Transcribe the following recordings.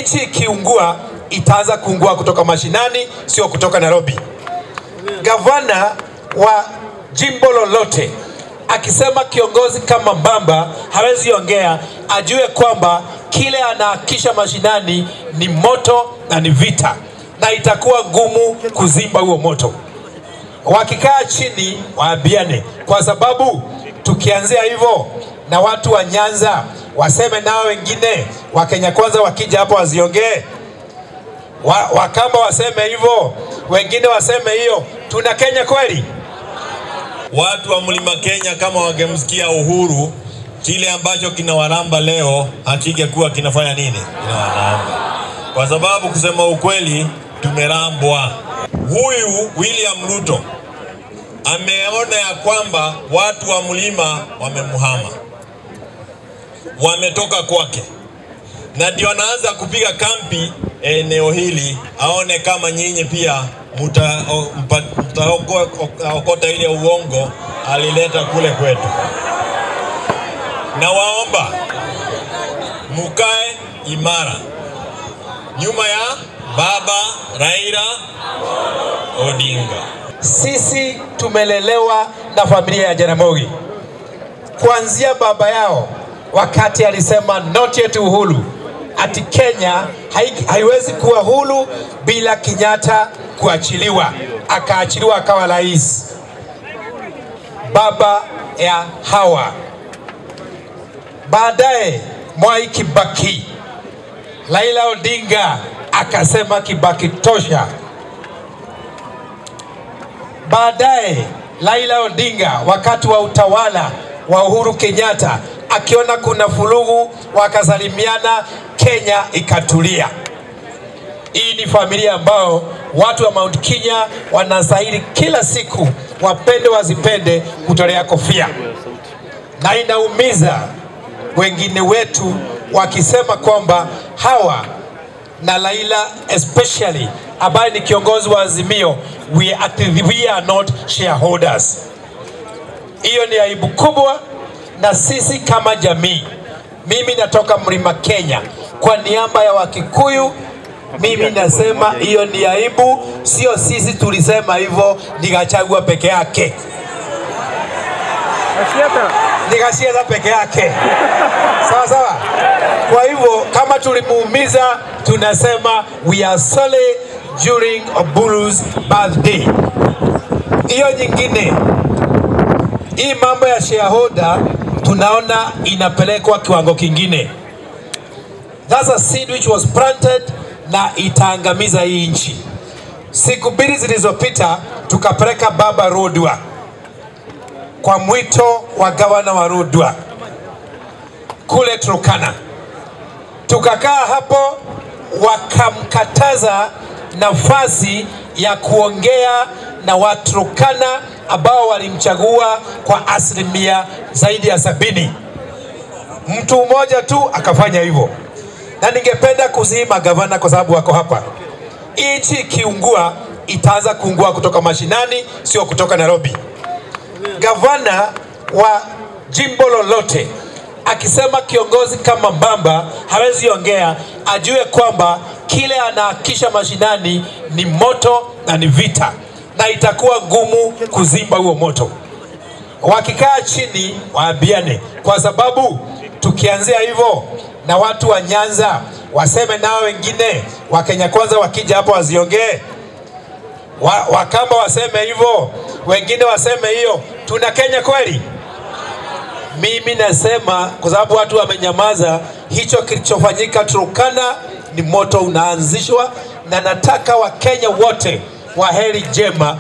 Nchi ikiungua, itaanza kuungua kutoka mashinani, sio kutoka Nairobi. Gavana wa jimbo lolote akisema kiongozi kama Mbamba hawezi ongea, ajue kwamba kile anahakisha mashinani ni moto na ni vita, na itakuwa gumu kuzimba huo moto. Wakikaa chini waambiane, kwa sababu tukianzia hivyo na watu wa Nyanza waseme nao wengine wa Kenya Kwanza wakija hapo waziongee, Wakamba waseme hivyo, wengine waseme hiyo, tuna Kenya kweli? Watu wa Mlima Kenya kama wangemsikia Uhuru, kile ambacho kinawaramba leo hakingekuwa kinafanya nini? Kinawaramba. Kwa sababu kusema ukweli tumerambwa. Huyu William Ruto ameona ya kwamba watu wa mlima wamemuhama, wametoka kwake, na ndio anaanza kupiga kampi eneo hili, aone kama nyinyi pia mtaokota ile uongo alileta kule kwetu. Na waomba mukae imara nyuma ya baba Raila Odinga. Sisi tumelelewa na familia ya Jaramogi. Kuanzia baba yao wakati alisema not yet uhuru, ati Kenya haiwezi kuwa huru bila Kenyatta kuachiliwa, akaachiliwa akawa rais. Baba ya hawa. Baadaye Mwai Kibaki, Raila Odinga akasema Kibaki tosha. Baadaye Raila Odinga wakati wa utawala wa Uhuru Kenyatta akiona kuna fulugu, wakasalimiana, Kenya ikatulia. Hii ni familia ambao watu wa Mount Kenya wanastahili kila siku, wapende wazipende, kutolea kofia. Na inaumiza wengine wetu wakisema kwamba hawa na Raila especially ambaye ni kiongozi wa Azimio, we are not shareholders. Hiyo ni aibu kubwa, na sisi kama jamii, mimi natoka Mlima Kenya, kwa niaba ya Wakikuyu, mimi nasema hiyo ni aibu. Sio sisi tulisema hivyo, ni Gachagua peke yake. Ni Gachagua peke yake. Sawa sawa. Kwa hivyo kama tulimuumiza, tunasema we are sorry during Oburu's birthday. Hiyo nyingine, hii mambo ya shareholder tunaona inapelekwa kiwango kingine. That's a seed which was planted na itaangamiza hii nchi. Siku mbili zilizopita tukapeleka baba Rodwa kwa mwito wa gavana wa Rodwa kule Turkana. Tukakaa hapo, wakamkataza nafasi ya kuongea na Waturkana ambao walimchagua kwa asilimia zaidi ya 70. Mtu mmoja tu akafanya hivyo. Na ningependa kuzima gavana kwa sababu wako hapa. Nchi ikiungua, itaanza kuungua kutoka mashinani, sio kutoka Nairobi. Gavana wa jimbo lolote akisema kiongozi kama Mbamba hawezi ongea, ajue kwamba kile anahakisha mashinani ni moto na ni vita, na itakuwa gumu kuzimba huo moto. Wakikaa chini waambiane, kwa sababu tukianzia hivyo na watu wa Nyanza waseme nao wengine wa Kenya Kwanza wakija hapo waziongee, Wakamba waseme hivyo, wengine waseme hiyo, tuna Kenya kweli? Mimi nasema kwa sababu watu wamenyamaza, hicho kilichofanyika Turkana ni moto unaanzishwa, na nataka Wakenya wote wa heri jema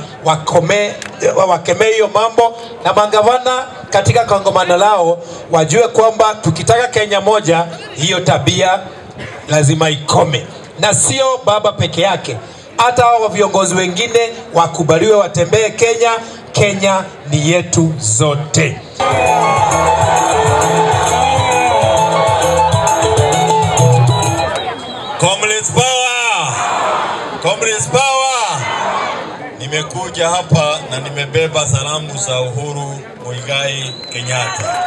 wakemee hiyo mambo, na magavana katika kongamano lao wajue kwamba tukitaka Kenya moja, hiyo tabia lazima ikome. Na sio baba peke yake, hata wa viongozi wengine wakubaliwe watembee Kenya. Kenya ni yetu zote. Communist power! Communist power! Nimekuja hapa na nimebeba salamu za Uhuru Muigai Kenyatta.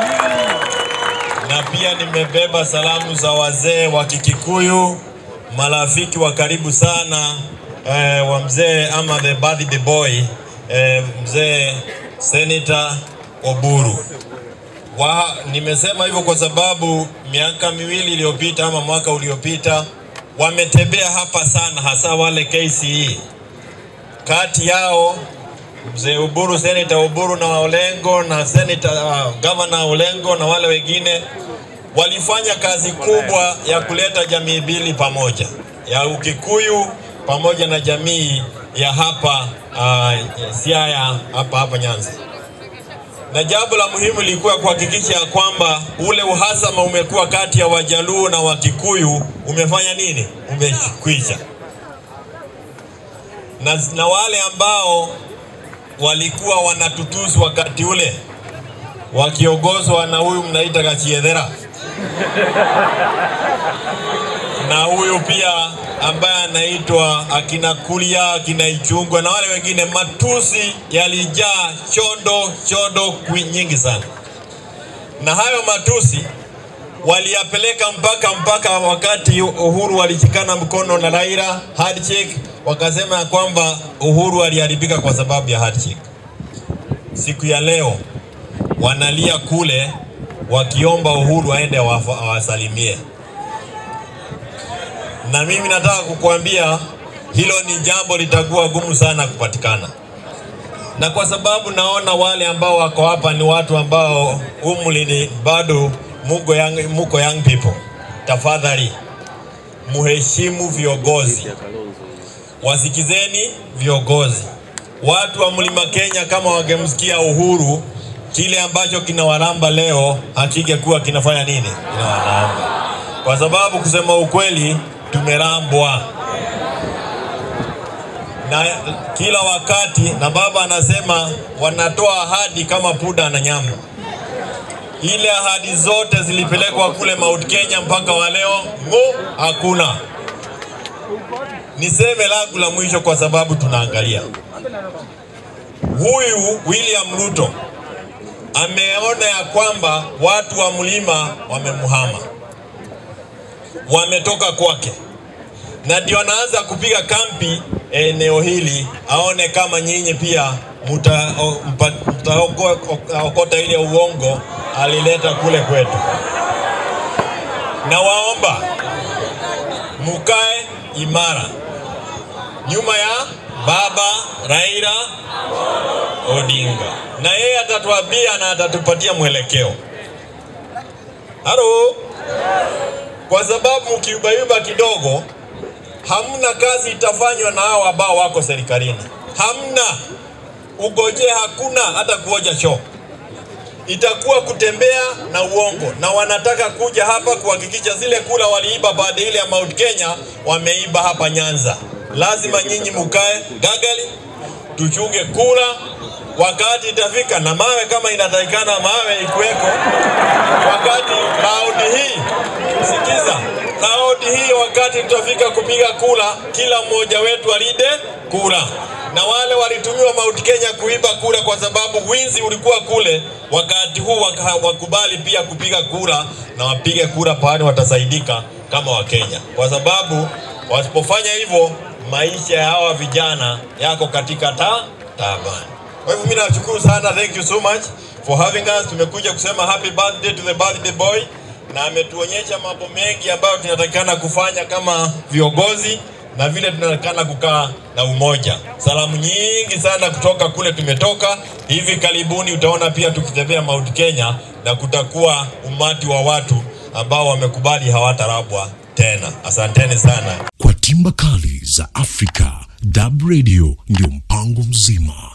Na pia nimebeba salamu za wazee wa Kikikuyu, marafiki wa karibu sana wa mzee ama the birthday boy, mzee Senator Oburu. Nimesema hivyo kwa sababu miaka miwili iliyopita ama mwaka uliopita wametembea hapa sana, hasa wale KCE. Kati yao mzee Oburu, Senator Oburu na Olengo na Senator Governor Olengo na wale wengine walifanya kazi kubwa ya kuleta jamii mbili pamoja, ya Ukikuyu pamoja na jamii ya hapa Siaya hapa Nyanza. Na jambo la muhimu lilikuwa kuhakikisha kwamba ule uhasama umekuwa kati ya Wajaluo na Wakikuyu umefanya nini? Umekwisha. Na wale ambao walikuwa wanatutusu wakati ule wakiongozwa na huyu mnaita Gachiedhera na huyu pia ambaye anaitwa akina Kulia, akina Ikiungua na wale wengine, matusi yalijaa chondo nyingi sana. Na hayo matusi waliyapeleka mpaka wakati Uhuru walishikana mkono na Raila handshake, wakasema ya kwamba Uhuru aliharibika kwa sababu ya handshake. Siku ya leo wanalia kule wakiomba Uhuru aende awasalimie. Na mimi nataka kukuambia hilo ni jambo litakuwa gumu sana kupatikana. Na kwa sababu wale ambao wako hapa ni watu ambao umri ni bado muko young people, tafadhali muheshimu viongozi. Wasikizeni viongozi. Watu wa Mlima Kenya kama wangemsikia Uhuru, kile ambacho kinawaramba leo hakingekuwa kinafanya nini? Kinawaramba. Kwa sababu kusema ukweli tumerambwa. Na kila wakati na baba anasema wanatoa ahadi kama puda na nyama. Ile ahadi zote zilipelekwa kule Mount Kenya mpaka wa leo hakuna. Niseme langu la mwisho kwa sababu tunaangalia. Huyu William Ruto ameona ya kwamba watu wa mlima wamemuhama, wametoka kwake, na ndio anaanza kupiga kampi eneo hili, aone kama nyinyi pia mtaokota ile uongo alileta kule kwetu. Na waomba mukae imara nyuma ya baba Raila Odinga, na yeye atatuambia na atatupatia mwelekeo. Halo, kwa sababu mkiubayuba kidogo hamna kazi itafanywa na hao ambao wako serikalini. Hamna ugoje, hakuna hata kuoja show. Itakuwa kutembea na uongo, na wanataka kuja hapa kuhakikisha zile kula waliiba baada ile ya Mount Kenya wameiba hapa Nyanza. Lazima nyinyi mukae gagali, tuchunge kula. Wakati itafika na mawe kama inatakikana mawe ikuweko. Wakati raundi hii, sikiza, raundi hii wakati tutafika kupiga kula, kila mmoja wetu alide kula. Na wale walitumiwa Mount Kenya kuiba kula kwa sababu winzi ulikuwa kule, wakati huu wakubali pia kupiga kura na wapige kura pahali watasaidika kama Wakenya. Kwa sababu wasipofanya hivyo maisha ya hawa vijana yako katika taabani. Kwa hivyo mimi nashukuru sana, thank you so much for having us. Tumekuja kusema happy birthday to the birthday boy, na ametuonyesha mambo mengi ambayo tunatakana kufanya kama viongozi na vile tunatakana kukaa na umoja. Salamu nyingi sana kutoka kule tumetoka. Hivi karibuni utaona pia tukitembea Mount Kenya na kutakuwa umati wa watu ambao wamekubali hawatarabwa tena. Asanteni sana. Kwa timba kali za Afrika, DURB Radio ndio mpango mzima.